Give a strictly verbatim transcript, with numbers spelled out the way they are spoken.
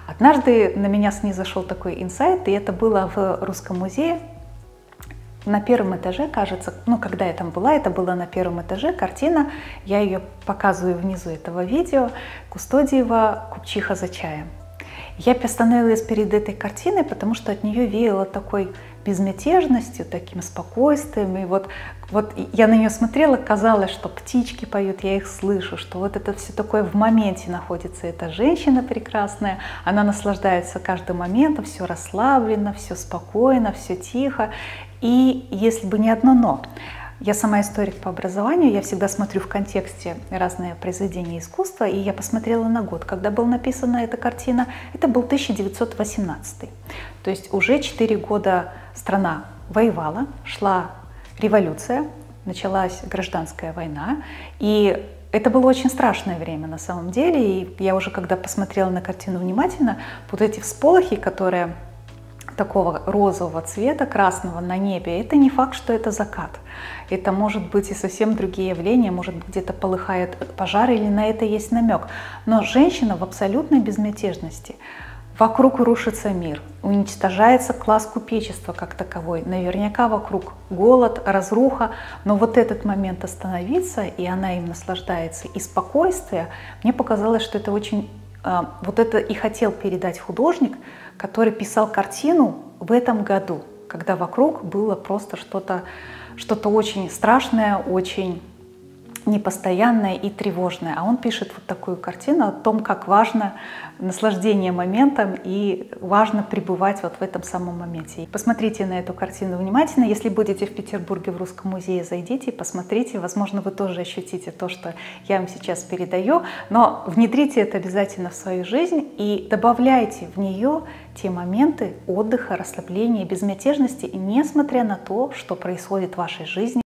Однажды на меня снизошел такой инсайт, и это было в Русском музее. На первом этаже, кажется, ну, когда я там была, это было на первом этаже, картина, я ее показываю внизу этого видео, Кустодиева «Купчиха за чаем». Я остановилась перед этой картиной, потому что от нее веяло такой безмятежностью, таким спокойствием. И вот, вот я на нее смотрела, казалось, что птички поют, я их слышу, что вот это все такое в моменте находится. Эта женщина прекрасная, она наслаждается каждым моментом, все расслаблено, все спокойно, все тихо. И если бы не одно «но». Я сама историк по образованию, я всегда смотрю в контексте разные произведения искусства, и я посмотрела на год, когда была написана эта картина, это был тысяча девятьсот восемнадцатый. То есть уже четыре года страна воевала, шла революция, началась гражданская война, и это было очень страшное время на самом деле, и я уже когда посмотрела на картину внимательно, вот эти всполохи, которые такого розового цвета, красного на небе, это не факт, что это закат. Это может быть и совсем другие явления, может быть где-то полыхает пожар или на это есть намек. Но женщина в абсолютной безмятежности. Вокруг рушится мир, уничтожается класс купечества как таковой. Наверняка вокруг голод, разруха, но вот этот момент остановиться, и она им наслаждается, и спокойствие, мне показалось, что это очень... Вот это и хотел передать художник, который писал картину в этом году, когда вокруг было просто что-то что-то очень страшное, очень непостоянное и тревожное. А он пишет вот такую картину о том, как важно наслаждение моментом и важно пребывать вот в этом самом моменте. Посмотрите на эту картину внимательно. Если будете в Петербурге в Русском музее, зайдите и посмотрите. Возможно, вы тоже ощутите то, что я вам сейчас передаю. Но внедрите это обязательно в свою жизнь и добавляйте в нее те моменты отдыха, расслабления, безмятежности, несмотря на то, что происходит в вашей жизни.